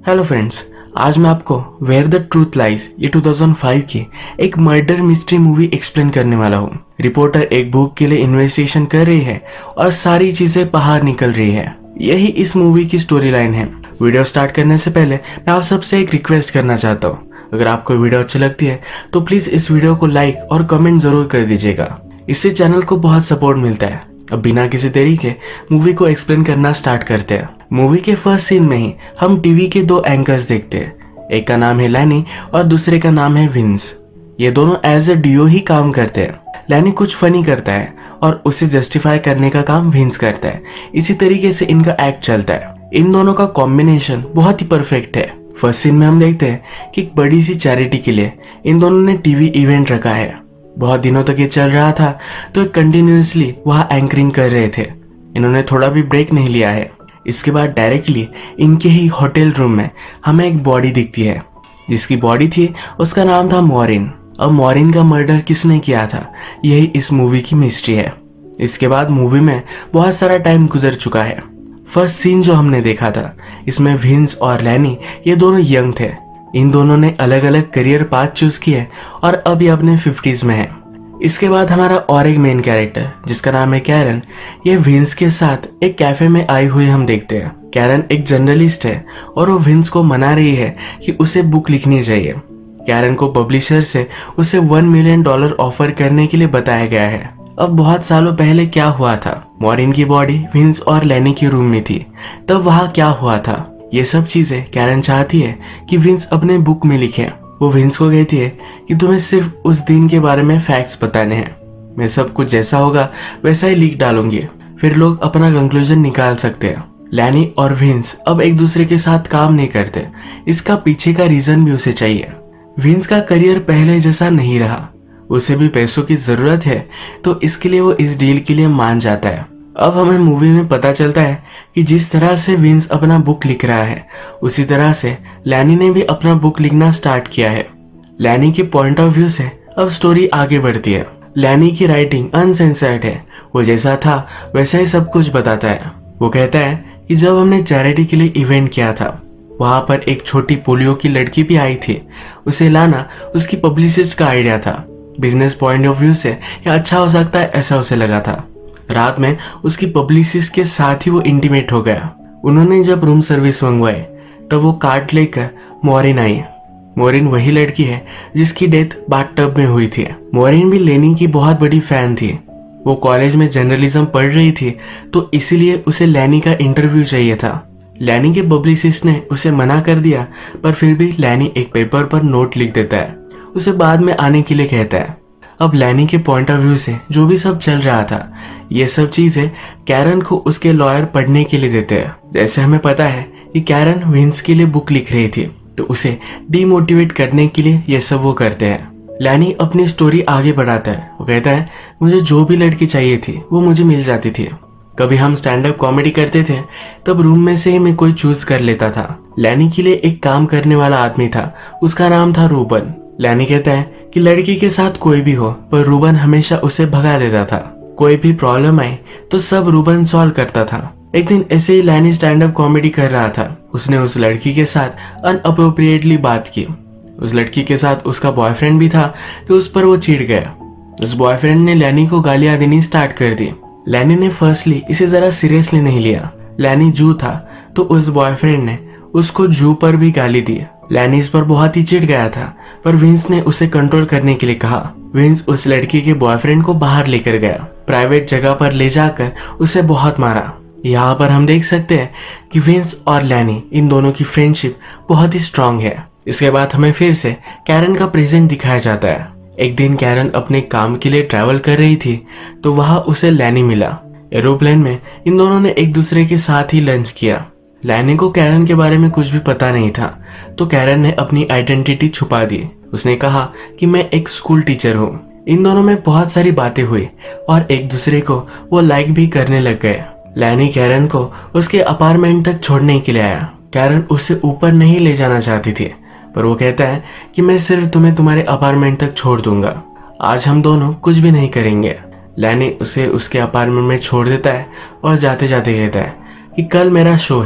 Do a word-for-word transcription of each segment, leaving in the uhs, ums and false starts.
Hello friends, आज मैं आपको वेयर द ट्रूथ लाइज ये दो हज़ार पाँच की एक मर्डर मिस्ट्री मूवी एक्सप्लेन करने वाला हूँ। रिपोर्टर एक बुक के लिए इन्वेस्टिगेशन कर रही है और सारी चीजें बाहर निकल रही है। यही इस मूवी की स्टोरी लाइन है। वीडियो स्टार्ट करने से पहले मैं आप सबसे एक रिक्वेस्ट करना चाहता हूँ, अगर आपको वीडियो अच्छी लगती है तो प्लीज इस वीडियो को लाइक और कमेंट जरूर कर दीजिएगा। इससे चैनल को बहुत सपोर्ट मिलता है। अब बिना किसी देरी के मूवी को एक्सप्लेन करना स्टार्ट करते हैं। मूवी के फर्स्ट सीन में ही हम टीवी के दो एंकर्स देखते हैं। एक का नाम है लैनी और दूसरे का नाम है विंस। ये दोनों एज अ डियो ही काम करते हैं। लैनी कुछ फनी करता है और उसे जस्टिफाई करने का काम विंस करता है। इसी तरीके से इनका एक्ट चलता है। इन दोनों का कॉम्बिनेशन बहुत ही परफेक्ट है। फर्स्ट सीन में हम देखते हैं कि एक बड़ी सी चैरिटी के लिए इन दोनों ने टीवी इवेंट रखा है। बहुत दिनों तक ये चल रहा था तो कंटिन्यूअसली वहाँ एंकरिंग कर रहे थे। इन्होंने थोड़ा भी ब्रेक नहीं लिया है। इसके बाद डायरेक्टली इनके ही होटल रूम में हमें एक बॉडी दिखती है। जिसकी बॉडी थी उसका नाम था मॉरिन। अब मॉरिन का मर्डर किसने किया था, यही इस मूवी की मिस्ट्री है। इसके बाद मूवी में बहुत सारा टाइम गुजर चुका है। फर्स्ट सीन जो हमने देखा था इसमें विंस और लैनी ये दोनों यंग थे। इन दोनों ने अलग अलग करियर पाथ चूज किए और अब ये अपने फिफ्टीज में है। इसके बाद हमारा और एक मेन कैरेक्टर जिसका नाम है कैरन, ये विंस के साथ एक कैफे में आई हुई हम देखते हैं। कैरन एक जर्नलिस्ट है और वो विंस को मना रही है कि उसे बुक लिखनी चाहिए। कैरन को पब्लिशर से उसे वन मिलियन डॉलर ऑफर करने के लिए बताया गया है। अब बहुत सालों पहले क्या हुआ था, मॉरिन की बॉडी विंस और लैनी के रूम में थी, तब वहाँ क्या हुआ था, ये सब चीजें कैरन चाहती है कि विंस अपने बुक में लिखे। वो विंस को कहती है कि तुम्हें सिर्फ उस दिन के बारे में फैक्ट्स बताने हैं। मैं सब कुछ जैसा होगा वैसा ही लिख डालूंगी, फिर लोग अपना कंक्लूजन निकाल सकते हैं। लैनी और विंस अब एक दूसरे के साथ काम नहीं करते। इसका पीछे का रीजन भी उसे चाहिए। विंस का करियर पहले जैसा नहीं रहा, उसे भी पैसों की जरूरत है, तो इसके लिए वो इस डील के लिए मान जाता है। अब हमें मूवी में पता चलता है कि जिस तरह से विंस अपना बुक लिख रहा है उसी तरह से लैनी ने भी अपना बुक लिखना स्टार्ट किया है। लैनी के पॉइंट ऑफ व्यू से अब स्टोरी आगे बढ़ती है। लैनी की राइटिंग अनसेंसर्ड है। वो जैसा था वैसा ही सब कुछ बताता है। वो कहता है कि जब हमने चैरिटी के लिए इवेंट किया था वहां पर एक छोटी पोलियो की लड़की भी आई थी। उसे लाना उसकी पब्लिसिस्ट का आइडिया था। बिजनेस पॉइंट ऑफ व्यू से यह अच्छा हो सकता है ऐसा उसे लगा था। रात में उसकी पब्लिसिस्ट के साथ ही वो इंटीमेट हो गया। उन्होंने जब रूम सर्विस मंगवाई तब वो कार्ड लेकर मॉरिन आई। मॉरिन वही लड़की है जिसकी डेथ बाथटब में हुई थी। मॉरिन भी लेनी की बहुत बड़ी फैन थी। वो कॉलेज में जर्नलिज्म पढ़ रही थी तो इसीलिए उसे लैनी का इंटरव्यू चाहिए था। लैनी के पब्लिसिस्ट ने उसे मना कर दिया, पर फिर भी लैनी एक पेपर पर नोट लिख देता है, उसे बाद में आने के लिए कहता है। अब लैनी के पॉइंट ऑफ व्यू से जो भी सब चल रहा था ये सब चीजें कैरन को उसके लॉयर पढ़ने के लिए देते हैं। जैसे हमें पता है कि कैरन विंस के लिए बुक लिख रही थी तो उसे डीमोटिवेट करने के लिए ये सब वो करते हैं। लैनी अपनी स्टोरी आगे बढ़ाता है। वो कहता है मुझे जो भी लड़की चाहिए थी वो मुझे मिल जाती थी। कभी हम स्टैंड अप कॉमेडी करते थे तब रूम में से ही मैं कोई चूज कर लेता था। लैनी के लिए एक काम करने वाला आदमी था, उसका नाम था रूबन। लैनी कहता है कि लड़की के साथ कोई भी हो पर रूबन हमेशा उसे भगा देता था। कोई भी प्रॉब्लम आई तो सब रूबन सॉल्व करता था। एक दिन ऐसे ही लैनी स्टैंड अप कॉमेडी कर रहा था। उसने उस लड़की के साथ अनअप्रोप्रिएटली बात की। उस लड़की के साथ उसका बॉयफ्रेंड भी था तो उस पर वो चिढ़ गया। उस बॉयफ्रेंड ने लैनी को गालियां देनी स्टार्ट कर दी। लैनी ने फर्स्टली इसे जरा सीरियसली नहीं लिया। लैनी जू था तो उस बॉयफ्रेंड ने उसको जू पर भी गाली दी। लैनी इस पर बहुत ही चिढ़ गया था, पर विंस ने उसे कंट्रोल करने के लिए कहा। विंस उस लड़की के बॉयफ्रेंड को बाहर लेकर गया, प्राइवेट जगह पर ले जाकर उसे बहुत मारा। यहाँ पर हम देख सकते हैं कि विंस और लैनी इन दोनों की फ्रेंडशिप बहुत ही स्ट्रांग है। इसके बाद हमें फिर से कैरन का प्रेजेंट दिखाया जाता है। एक दिन कैरन अपने काम के लिए ट्रैवल कर रही थी तो वहां उसे लैनी मिला। एरोप्लेन में इन दोनों ने एक दूसरे के साथ ही लंच किया। लैनी को कैरन के बारे में कुछ भी पता नहीं था तो कैरन ने अपनी आइडेंटिटी छुपा दी। उसने कहा कि मैं एक स्कूल टीचर हूँ। इन दोनों में बहुत सारी बातें हुई और एक दूसरे को वो लाइक भी करने लग गए। लैनी कैरन को उसके अपार्टमेंट तक छोड़ने के लिए आया। कैरन उसे ऊपर नहीं ले जाना चाहती थी, पर वो कहता है कि मैं सिर्फ तुम्हें तुम्हारे अपार्टमेंट तक छोड़ दूंगा, आज हम दोनों कुछ भी नहीं करेंगे। लैनी उसे उसके अपार्टमेंट में छोड़ देता है और जाते जाते कहता है कि कल मेरा शो है,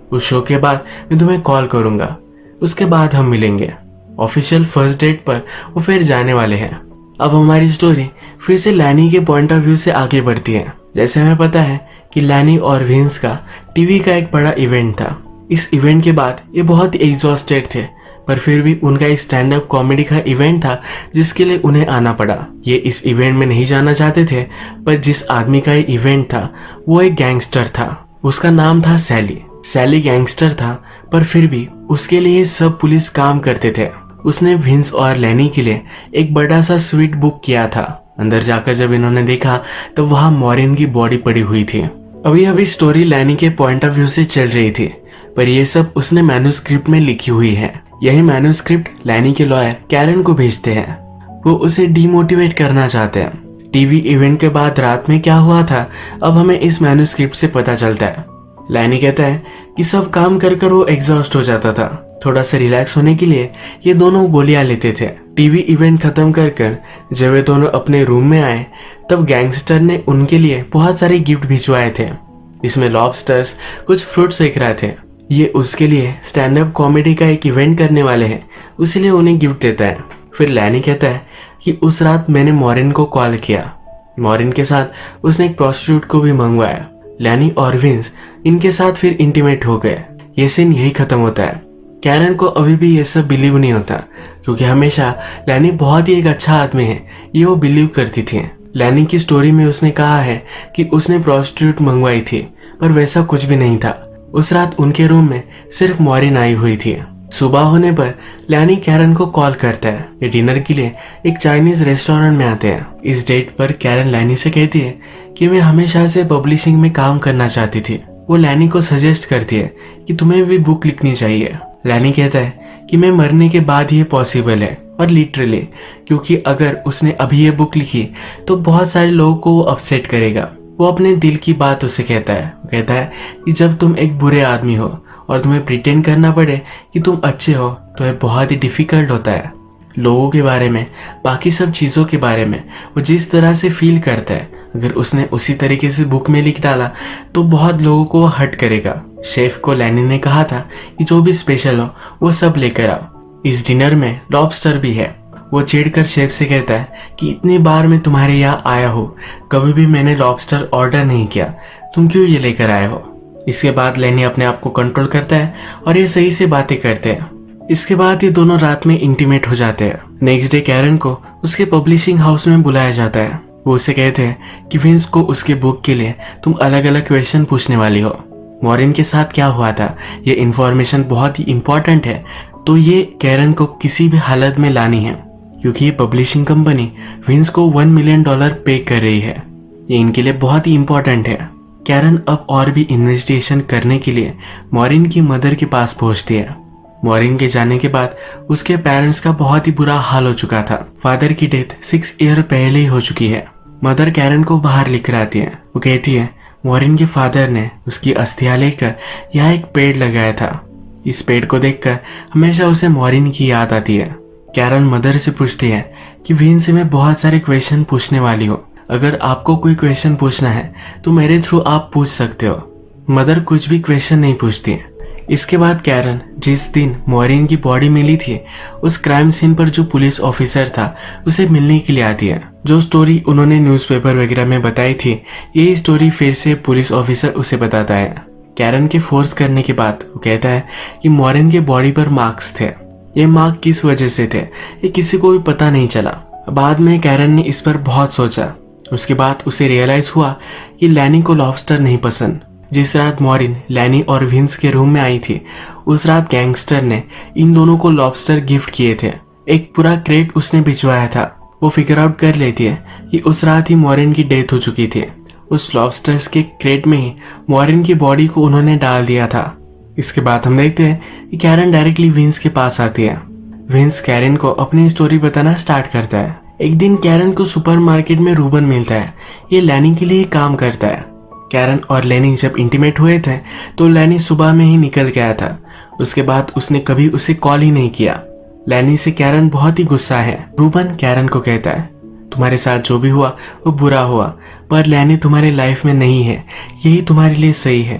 उस शो के बाद मैं तुम्हें कॉल करूंगा, उसके बाद हम मिलेंगे। ऑफिशियल फर्स्ट डेट पर वो फिर जाने वाले हैं। अब हमारी स्टोरी फिर से लैनी के पॉइंट ऑफ व्यू से आगे बढ़ती है। जैसे हमें पता है कि लैनी और विंस का टीवी का एक बड़ा इवेंट था। इस इवेंट के बाद ये बहुत ही एग्जॉस्टेड थे, पर फिर भी उनका एक स्टैंड अप कॉमेडी का इवेंट था जिसके लिए उन्हें आना पड़ा। ये इस इवेंट में नहीं जाना चाहते थे, पर जिस आदमी का ये इवेंट था वो एक गैंगस्टर था। उसका नाम था सैली। सैली गैंगस्टर था, पर फिर भी उसके लिए सब पुलिस काम करते थे। उसने विंस और लैनी के लिए एक बड़ा सा स्वीट बुक किया था। अंदर जाकर जब इन्होंने देखा तो वहां मॉरिन की बॉडी पड़ी हुई थी। अभी अभी स्टोरी लैनी के पॉइंट ऑफ व्यू से चल रही थी, पर यह सब उसने मैन्युस्क्रिप्ट में लिखी हुई है। यही मैन्युस्क्रिप्ट लैनी के लॉयर कैरन को भेजते हैं। वो उसे डीमोटिवेट करना चाहते हैं। टीवी इवेंट के बाद रात में क्या हुआ था अब हमें इस मैन्युस्क्रिप्ट से पता चलता है। लैनी कहता है कि सब काम कर कर वो एग्जॉस्ट हो जाता था। थोड़ा सा रिलैक्स होने के लिए ये दोनों गोलियां लेते थे। टीवी इवेंट खत्म कर कर जब वे दोनों अपने रूम में आए तब गैंगस्टर ने उनके लिए बहुत सारे गिफ्ट भिजवाए थे। इसमें लॉबस्टर्स, कुछ फ्रूट्स बिक रहे थे। ये उसके लिए स्टैंड अप कॉमेडी का एक इवेंट करने वाले हैं, इसीलिए उन्हें गिफ्ट देता है। फिर लैनी कहता है कि उस रात मैंने मॉरिन को कॉल किया। मॉरिन के साथ उसने एक प्रोस्टिट्यूट को भी मंगवाया। लैनी और विंस इनके साथ फिर इंटीमेट हो गए। ये सीन यही खत्म होता है। कैरन को अभी भी ये सब बिलीव नहीं होता, क्योंकि हमेशा लैनी बहुत ही एक अच्छा आदमी है ये वो बिलीव करती थी। लैनी की स्टोरी में उसने कहा है कि उसने प्रोस्टिट्यूट मंगवाई थी, पर वैसा कुछ भी नहीं था। उस रात उनके रूम में सिर्फ मॉरिन आई हुई थी। सुबह होने पर लैनी कैरन को कॉल करता है। ये डिनर के लिए एक चाइनीज रेस्टोरेंट में आते हैं। इस डेट पर कैरन लैनी से कहती है कि मैं हमेशा से पब्लिशिंग में काम करना चाहती थी। वो लैनी को सजेस्ट करती है कि तुम्हें भी बुक लिखनी चाहिए। लैनी कहता है कि मैं मरने के बाद ये पॉसिबल है, और लिटरली, क्योंकि अगर उसने अभी ये बुक लिखी तो बहुत सारे लोगों को वो अपसेट करेगा। वो अपने दिल की बात उसे कहता है। वो कहता है कि जब तुम एक बुरे आदमी हो और तुम्हें प्रिटेंड करना पड़े कि तुम अच्छे हो तो यह बहुत ही डिफिकल्ट होता है। लोगों के बारे में, बाकी सब चीज़ों के बारे में वो जिस तरह से फील करता है, अगर उसने उसी तरीके से बुक में लिख डाला तो बहुत लोगों को हर्ट करेगा। शेफ को लैनी ने कहा था कि जो भी स्पेशल हो वो सब लेकर आओ। इस डिनर में लॉबस्टर भी है। वो चिढ़कर शेफ से कहता है कि इतनी बार मैं तुम्हारे यहाँ आया हूँ, कभी भी मैंने लॉबस्टर ऑर्डर नहीं किया, तुम क्यों ये लेकर आए हो। इसके बाद लैनी अपने आप को कंट्रोल करता है और ये सही से बातें करते हैं। इसके बाद ये दोनों रात में इंटीमेट हो जाते हैं। नेक्स्ट डे कैरन को उसके पब्लिशिंग हाउस में बुलाया जाता है। वो उसे कहते हैं कि विंस को उसके बुक के लिए तुम अलग अलग क्वेश्चन पूछने वाली हो। मॉरिन के साथ क्या हुआ था ये इन्फॉर्मेशन बहुत ही इंपॉर्टेंट है, तो ये कैरन को किसी भी हालत में लानी है, क्योंकि ये पब्लिशिंग कंपनी विंस को वन मिलियन डॉलर पे कर रही है। ये इनके लिए बहुत ही इंपॉर्टेंट है। कैरन अब और भी इन्वेस्टिगेशन करने के लिए मॉरिन की मदर के पास पहुंचती है। मॉरिन के जाने के बाद उसके पेरेंट्स का बहुत ही बुरा हाल हो चुका था। फादर की डेथ सिक्स ईयर पहले ही हो चुकी है। मदर कैरन को बाहर लेकर आती है। वो कहती है मॉरिन के फादर ने उसकी अस्थियां लेकर यहाँ एक पेड़ लगाया था। इस पेड़ को देखकर हमेशा उसे मॉरिन की याद आती है। कैरन मदर से पूछती है कि विंस से मैं बहुत सारे क्वेश्चन पूछने वाली हूँ, अगर आपको कोई क्वेश्चन पूछना है तो मेरे थ्रू आप पूछ सकते हो। मदर कुछ भी क्वेश्चन नहीं पूछती। इसके बाद कैरन जिस दिन मॉरिन की बॉडी मिली थी उस क्राइम सीन पर जो पुलिस ऑफिसर था उसे मिलने के लिए आती है। जो स्टोरी उन्होंने न्यूज़पेपर वगैरह में बताई थी यही स्टोरी फिर से पुलिस ऑफिसर उसे बताता है। कैरन के फोर्स करने के बाद वो कहता है कि मॉरिन के बॉडी पर मार्क्स थे। ये मार्क किस वजह से थे ये किसी को भी पता नहीं चला। बाद में कैरन ने इस पर बहुत सोचा। उसके बाद उसे रियलाइज हुआ कि लैनी को लॉबस्टर नहीं पसंद। जिस रात मॉरिन लैनी और विंस के रूम में आई थी उस रात गैंगस्टर ने इन दोनों को लॉबस्टर गिफ्ट किए थे। एक पूरा क्रेट उसने भिजवाया था। वो फिगर आउट कर लेती है कि उस रात ही मॉरिन की डेथ हो चुकी थी। उस लॉबस्टर्स के क्रेट में ही मॉरिन की बॉडी को उन्होंने डाल दिया था। इसके बाद हम देखते हैं कि कैरन डायरेक्टली विंस के पास आती है। विंस कैरन को अपनी स्टोरी बताना स्टार्ट करता है। एक दिन कैरन को सुपरमार्केट में रूबन मिलता है। ये लैनी के लिए काम करता है। कैरन और लैनी जब इंटीमेट हुए थे तो लैनी सुबह में ही निकल गया था। उसके बाद उसने कभी उसे कॉल ही नहीं किया। लैनी से कैरन बहुत ही गुस्सा है। रूबन कैरन को कहता है तुम्हारे साथ जो भी हुआ वो बुरा हुआ, पर लैनी तुम्हारे लाइफ में नहीं है, यही तुम्हारे लिए सही है,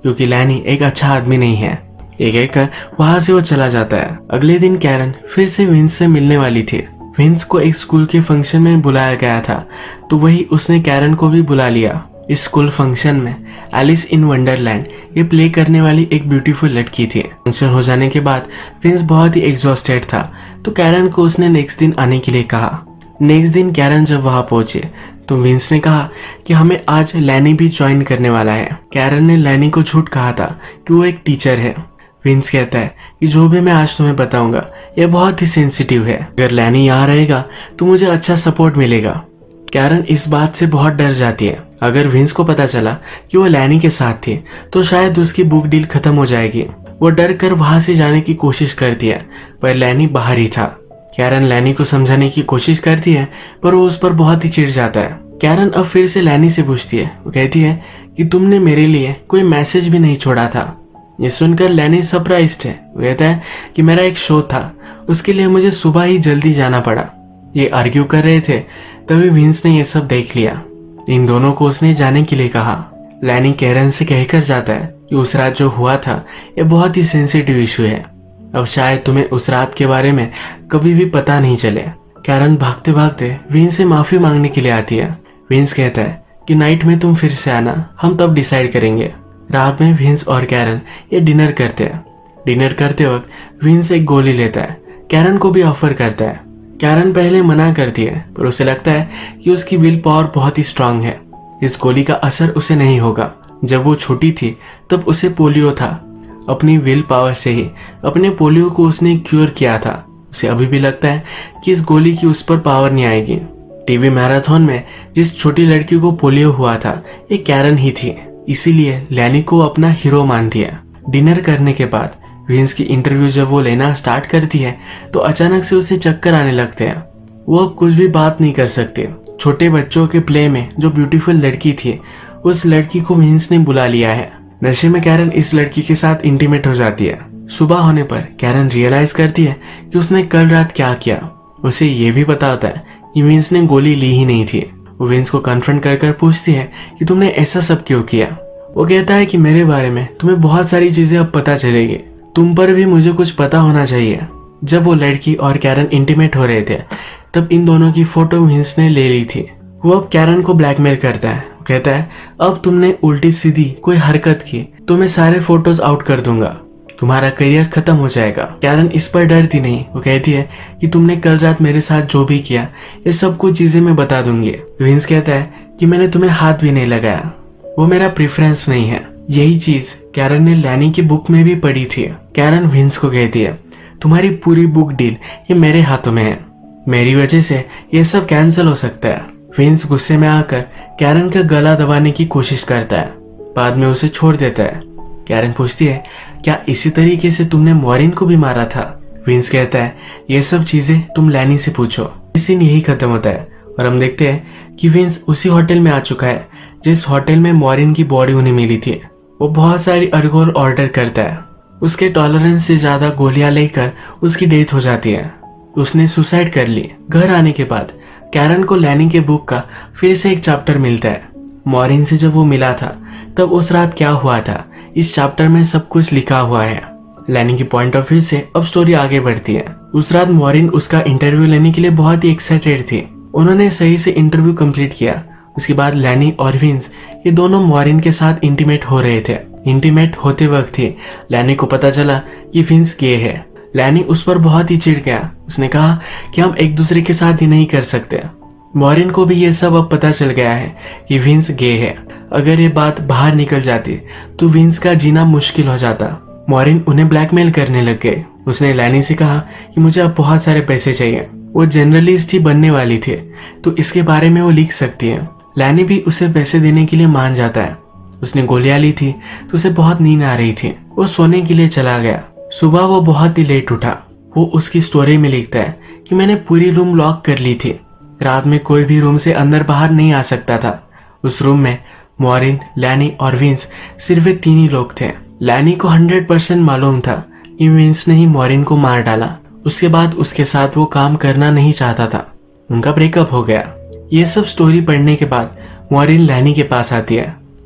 क्योंकि लैनी एक अच्छा आदमी नहीं है। ये कहकर वहां से वो चला जाता है। अगले दिन कैरन फिर से विंस से मिलने वाली थी। विंस को एक स्कूल के फंक्शन में बुलाया गया था, तो वही उसने कैरन को भी बुला लिया। इस स्कूल फंक्शन में एलिस इन वंडरलैंड ये प्ले करने वाली एक ब्यूटीफुल लड़की थी। फंक्शन हो जाने के बाद विंस बहुत ही एग्जॉस्टेड था, तो कैरन को उसने नेक्स्ट दिन आने के लिए कहा। नेक्स्ट दिन कैरन जब वहां पहुंचे तो विंस ने कहा कि हमें आज लैनी भी ज्वाइन करने वाला है। कैरन ने लैनी को झूठ कहा था कि वो एक टीचर है। विंस कहता है कि जो भी मैं आज तुम्हें बताऊंगा यह बहुत ही सेंसिटिव है, अगर लैनी यहाँ रहेगा तो मुझे अच्छा सपोर्ट मिलेगा। कैरन इस बात से बहुत डर जाती है। अगर विंस को पता चला कि वो लैनी के साथ थी तो शायद उसकी बुक डील खत्म हो जाएगी। वो डर कर वहां से जाने की कोशिश करती है, पर लैनी बाहर ही था। कैरन लैनी को समझाने की कोशिश करती है, पर वो उस पर बहुत ही चिढ़ जाता है। कैरन अब फिर से लैनी से पूछती है। वो कहती है कि तुमने मेरे लिए कोई मैसेज भी नहीं छोड़ा था। ये सुनकर लैनी सरप्राइज्ड है। वो कहता है कि मेरा एक शो था, उसके लिए मुझे सुबह ही जल्दी जाना पड़ा। ये आर्ग्यू कर रहे थे, तभी विंस ने ये सब देख लिया। इन दोनों को उसने जाने के लिए कहा। लैनी कैरन से कहकर जाता है कि उस रात जो हुआ था ये बहुत ही सेंसिटिव इशू है, अब शायद तुम्हें उस रात के बारे में कभी भी पता नहीं चले। कैरन भागते भागते विंस से माफी मांगने के लिए आती है। विंस कहता है कि नाइट में तुम फिर से आना, हम तब डिसाइड करेंगे। रात में विंस और कैरन ये डिनर करते हैं। डिनर करते वक्त विंस एक गोली लेता है, कैरन को भी ऑफर करता है। कैरन पहले मना करती है, पर उसे लगता है कि उसकी विल पावर बहुत ही स्ट्रांग है, इस गोली का असर उसे नहीं होगा। जब वो छोटी थी तब उसे पोलियो था, अपनी विल पावर से ही अपने पोलियो को उसने क्योर किया था। उसे अभी भी लगता है कि इस गोली की उस पर पावर नहीं आएगी। टीवी मैराथन में जिस छोटी लड़की को पोलियो हुआ था ये कैरन ही थी, इसीलिए लैनी को अपना हीरो मान दिया। डिनर करने के बाद विंस की इंटरव्यू जब वो लेना स्टार्ट करती है तो अचानक से उसे चक्कर आने लगते हैं। वो अब कुछ भी बात नहीं कर सकते। छोटे बच्चों के प्ले में जो ब्यूटीफुल लड़की थी उस लड़की को विंस ने बुला लिया है। नशे में कैरन इस लड़की के साथ इंटीमेट हो जाती है। सुबह होने पर कैरन रियलाइज करती है कि उसने कल रात क्या किया। उसे ये भी पता होता है कि विंस ने गोली ली ही नहीं थी। वो विंस को कन्फ्रंट कर कर पूछती है कि तुमने ऐसा सब क्यों किया। वो कहता है कि मेरे बारे में तुम्हें बहुत सारी चीजें अब पता चलेगी, तुम पर भी मुझे कुछ पता होना चाहिए। जब वो लड़की और कैरन इंटीमेट हो रहे थे तब इन दोनों की फोटो विंस ने ले ली थी। वो अब कैरन को ब्लैकमेल करता है। वो कहता है अब तुमने उल्टी सीधी कोई हरकत की तो मैं सारे फोटोज आउट कर दूंगा, तुम्हारा करियर खत्म हो जाएगा। कैरन इस पर डरती नहीं। वो कहती है कि तुमने कल रात मेरे साथ जो भी किया ये सब कुछ चीजें मैं बता दूंगी। विंस कहता है कि मैंने तुम्हें हाथ भी नहीं लगाया, वो मेरा प्रेफरेंस नहीं है। यही चीज कैरन ने लैनी की बुक में भी पढ़ी थी। कैरन विंस को कहती है तुम्हारी पूरी बुक डील ये मेरे हाथों में है, मेरी वजह से ये सब कैंसिल हो सकता है। विंस गुस्से में आकर कैरन का गला दबाने की कोशिश करता है, बाद में उसे छोड़ देता है। कैरन पूछती है क्या इसी तरीके से तुमने मॉरिन को भी मारा था। विंस कहता है ये सब चीजें तुम लैनी से पूछो। सीन यही खत्म होता है और हम देखते हैं कि विंस उसी होटल में आ चुका है जिस होटल में मॉरिन की बॉडी उन्हें मिली थी। वो बहुत सारी अल्कोहल ऑर्डर करता है, उसके टॉलरेंस से ज्यादा गोलियां लेकर उसकी डेथ हो जाती है। उसने सुसाइड कर ली। घर आने के बाद कैरन को लैनी के बुक का फिर से एक चैप्टर मिलता है। मॉरिन से जब वो मिला था तब उस रात क्या हुआ था इस चैप्टर में सब कुछ लिखा हुआ है। लैनी की पॉइंट ऑफ व्यू से अब स्टोरी आगे बढ़ती है। उस रात मॉरिन उसका इंटरव्यू लेने के लिए बहुत ही एक्साइटेड थी। उन्होंने सही से इंटरव्यू कंप्लीट किया। उसके बाद लैनी और विंस ये दोनों मॉरिन के साथ इंटीमेट हो रहे थे। इंटीमेट होते वक्त ही लैनी को पता चला कि विंस गे है। लैनी उस पर बहुत ही चिढ़ गया। उसने कहा कि हम एक दूसरे के साथ ही नहीं कर सकते। मॉरिन को भी ये सब अब पता चल गया है कि विंस गे है। अगर ये बात बाहर निकल जाती तो विंस का जीना मुश्किल हो जाता। मॉरिन उन्हें ब्लैकमेल करने लग गए। उसने लैनी से कहा कि मुझे अब बहुत सारे पैसे चाहिए। वो जर्नलिस्ट ही बनने वाली थी तो इसके बारे में वो लिख सकती है। लैनी भी उसे पैसे देने के लिए मान जाता है। उसने गोलियां ली थी तो उसे बहुत नींद आ रही थी। वो सोने के लिए चला गया। सुबह वो बहुत ही लेट उठा। वो उसकी स्टोरी में लिखता है कि मैंने पूरी रूम लॉक कर ली थी। रात में कोई भी रूम से अंदर बाहर नहीं आ सकता था। उस रूम में मॉरिन, लैनी और विंस सिर्फ तीन ही लोग थे। लैनी को हंड्रेड परसेंट मालूम था कि विंस ने ही मॉरिन को मार डाला। उसके बाद उसके साथ वो काम करना नहीं चाहता था। उनका ब्रेकअप हो गया। ये सब स्टोरी पढ़ने के बाद मॉरिन लैनी के पास आती है।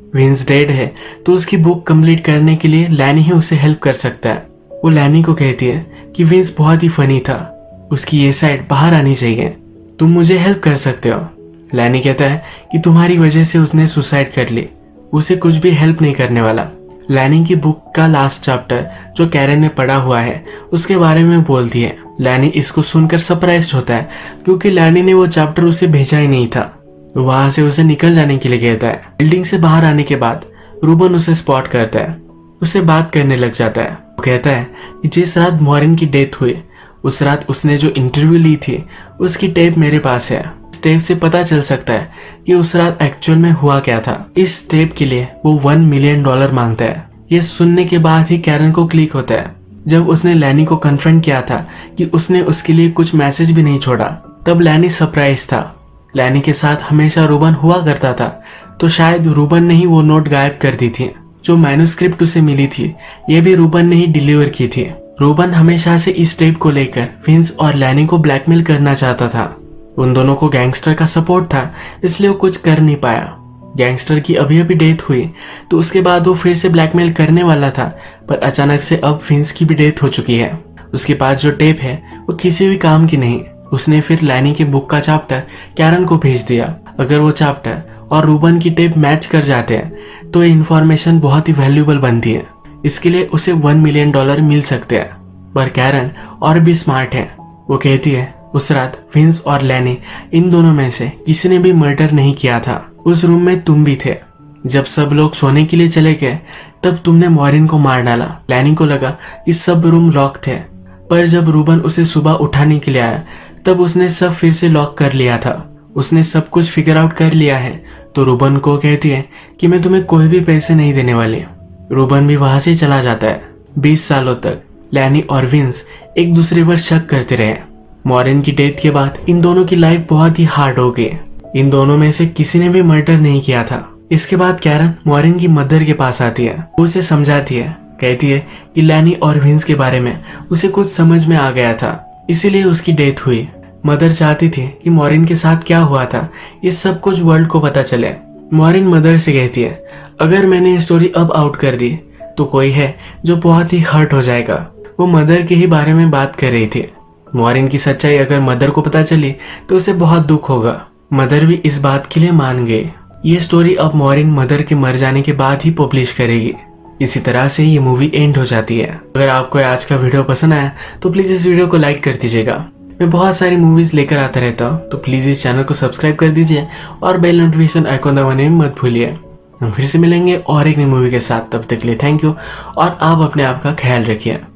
विंस डेड है तो उसकी बुक कंप्लीट करने के लिए लैनी ही उसे हेल्प कर सकता है। वो लैनी को कहती है कि विंस बहुत ही फनी था, उसकी ये साइड बाहर आनी चाहिए, तुम मुझे हेल्प कर सकते हो। लैनी कहता है कि तुम्हारी वजह से उसने सुसाइड कर ली, उसे कुछ भी हेल्प नहीं करने वाला। लैनी की बुक का लास्ट चैप्टर जो कैरन ने पढ़ा हुआ है उसके बारे में बोलती है। लैनी इसको सुनकर सरप्राइज्ड होता है क्योंकि लैनी ने वो चैप्टर उसे भेजा ही नहीं था। वहां से उसे निकल जाने के लिए कहता है। बिल्डिंग से बाहर आने के बाद रूबन उसे स्पॉट करता है, उससे बात करने लग जाता है। वो कहता है कि जिस रात मॉरिन की डेथ हुई उस रात उसने जो इंटरव्यू ली थी उसकी टेप मेरे पास है। इस टेप से पता चल सकता है कि उस रात एक्चुअल में हुआ क्या था। इस टेप के लिए वो वन मिलियन डॉलर मांगता है। ये सुनने के बाद ही कैरन को क्लिक होता है। जब उसने लैनी को कन्फ्रंट किया था कि उसने उसके लिए कुछ मैसेज भी नहीं छोड़ा, तब लैनी सरप्राइज था। लैनी के साथ हमेशा रूबन हुआ करता था, तो शायद रूबन ने ही वो नोट गायब कर दी थी। जो मैन्युस्क्रिप्ट उसे मिली थी ये भी रूबन ने ही डिलीवर की थी। रूबन हमेशा से इस टेप को लेकर विंस और लैनी को ब्लैकमेल करना चाहता था। उन दोनों को गैंगस्टर का सपोर्ट था, इसलिए वो कुछ कर नहीं पाया। गैंगस्टर की अभी अभी डेथ हुई तो उसके बाद वो फिर से ब्लैकमेल करने वाला था, पर अचानक से अब विंस की भी डेथ हो चुकी है। उसके पास जो टेप है वो किसी भी काम की नहीं। उसने फिर लैनी के बुक का चैप्टर कैरन को भेज दिया। अगर वो चैप्टर और रूबन की टेप मैच कर जाते हैं तो ये इन्फॉर्मेशन बहुत ही वैल्यूएबल बनती है। इसके लिए उसे वन मिलियन डॉलर मिल सकते हैं। पर कैरन और भी स्मार्ट है। वो कहती है उस रात विंस और लैनी इन दोनों में से किसी ने भी मर्डर नहीं किया था। उस रूम में तुम भी थे। जब सब लोग सोने के लिए चले गए तब तुमने मॉरिन को मार डाला। लैनी को लगा कि सब रूम लॉक थे, पर जब रूबन उसे सुबह उठाने के लिए आया तब उसने सब फिर से लॉक कर लिया था। उसने सब कुछ फिगर आउट कर लिया है। तो रूबन को कहती है कि मैं तुम्हें कोई भी पैसे नहीं देने वाली। रूबन भी वहां से चला जाता है। बीस सालों तक लैनी और विंस एक दूसरे पर शक करते रहे। मॉरिन की डेथ के बाद इन दोनों की लाइफ बहुत ही हार्ड हो गई। इन दोनों में से किसी ने भी मर्डर नहीं किया था। इसके बाद कैरन मॉरिन की मदर के पास आती है। वो उसे समझाती है, कहती है कि लैनी और विंस के बारे में उसे कुछ समझ में आ गया था, इसीलिए उसकी डेथ हुई। मदर चाहती थी कि मॉरिन के साथ क्या हुआ था ये सब कुछ वर्ल्ड को पता चले। मॉरिन मदर से कहती है अगर मैंने ये स्टोरी अब आउट कर दी तो कोई है जो बहुत ही हर्ट हो जाएगा। वो मदर के ही बारे में बात कर रही थी। मॉरिन की सच्चाई अगर मदर को पता चली तो उसे बहुत दुख होगा। मदर भी इस बात के लिए मान गई। ये स्टोरी अब मॉरिन मदर के मर जाने के बाद ही पब्लिश करेगी। इसी तरह से ये मूवी एंड हो जाती है। अगर आपको आज का वीडियो पसंद आया तो प्लीज इस वीडियो को लाइक कर दीजिएगा। मैं बहुत सारी मूवीज लेकर आता रहता हूँ, तो प्लीज इस चैनल को सब्सक्राइब कर दीजिए और बेल नोटिफिकेशन आइकॉन दबाने में मत भूलिए। हम फिर से मिलेंगे और एक नई मूवी के साथ। तब तक के लिए थैंक यू और आप अपने आप का ख्याल रखिए।